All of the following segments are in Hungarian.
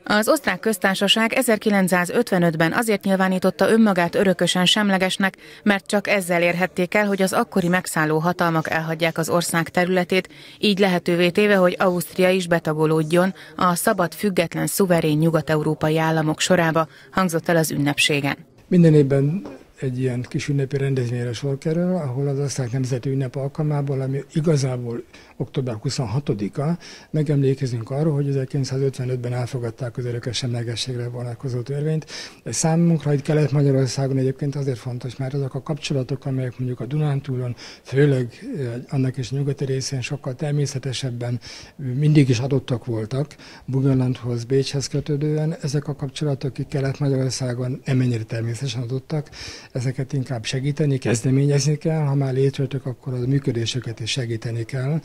Az Osztrák Köztársaság 1955-ben azért nyilvánította önmagát örökösen semlegesnek, mert csak ezzel érhették el, hogy az akkori megszálló hatalmak elhagyják az ország területét, így lehetővé téve, hogy Ausztria is betagolódjon a szabad, független, szuverén nyugat-európai államok sorába, hangzott el az ünnepségen. Minden évben egy ilyen kis ünnepi rendezvényre sor kerül, ahol az osztrák nemzeti ünnep alkalmából, ami igazából október 26-a, megemlékezünk arról, hogy 1955-ben elfogadták az örökös semlegességre vonatkozó törvényt. Ez számunkra itt Kelet-Magyarországon egyébként azért fontos, mert azok a kapcsolatok, amelyek mondjuk a Dunántúlon, főleg annak is nyugati részén sokkal természetesebben mindig is adottak voltak, Burgenlandhoz, Bécshez kötődően, ezek a kapcsolatok itt Kelet-Magyarországon nem ennyire természetesen adottak, ezeket inkább segíteni, kezdeményezni kell, ha már létrejöttek, akkor a működésüket is segíteni kell.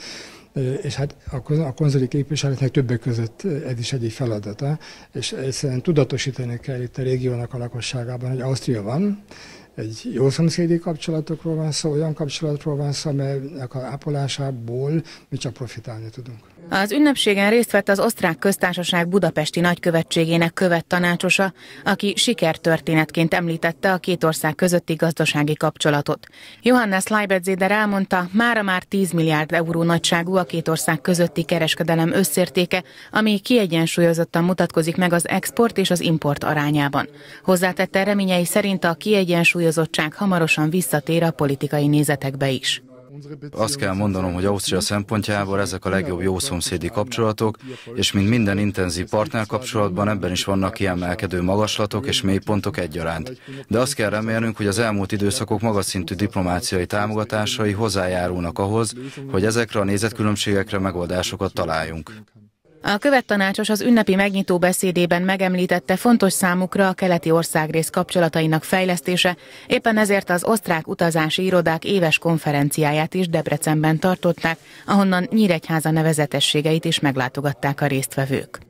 És hát a konzuli képviseletnek többek között ez is egyik feladata, és egyszerűen tudatosítani kell itt a régiónak a lakosságában, hogy Ausztria van, egy jó szomszédi kapcsolatokról van szó, olyan kapcsolatról van szó, amelynek a ápolásából mi csak profitálni tudunk. Az ünnepségen részt vett az Osztrák Köztársaság budapesti nagykövetségének követtanácsosa, aki sikertörténetként említette a két ország közötti gazdasági kapcsolatot. Johannes Leibniz elmondta, mára már 10 milliárd euró nagyságú a két ország közötti kereskedelem összértéke, ami kiegyensúlyozottan mutatkozik meg az export és az import arányában. Hozzátette, reményei szerint a kiegyensúlyozottság hamarosan visszatér a politikai nézetekbe is. Azt kell mondanom, hogy Ausztria szempontjából ezek a legjobb jószomszédi kapcsolatok, és mint minden intenzív partnerkapcsolatban ebben is vannak kiemelkedő magaslatok és mélypontok egyaránt. De azt kell remélnünk, hogy az elmúlt időszakok magas szintű diplomáciai támogatásai hozzájárulnak ahhoz, hogy ezekre a nézetkülönbségekre megoldásokat találjunk. A követtanácsos az ünnepi megnyitó beszédében megemlítette, fontos számukra a keleti országrész kapcsolatainak fejlesztése, éppen ezért az osztrák utazási irodák éves konferenciáját is Debrecenben tartották, ahonnan Nyíregyháza nevezetességeit is meglátogatták a résztvevők.